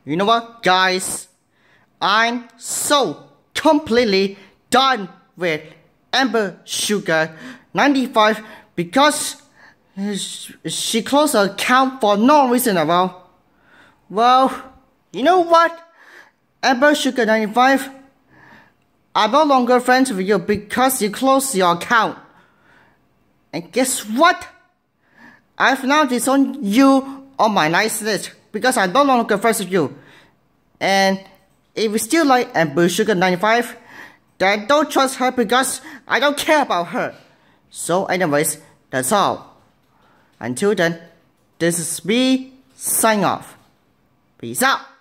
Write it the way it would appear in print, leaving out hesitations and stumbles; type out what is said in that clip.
You know what, guys? I'm so completely done with AmberSugar95 because she closed her account for no reason at all. Well, you know what, AmberSugar95, I'm no longer friends with you because you closed your account. And guess what? I've now disowned you on my nice list because I'm no longer friends with you. And if you still like AmberSugar95, then don't trust her because I don't care about her. So anyways, that's all. Until then, this is me signing off. Peace out.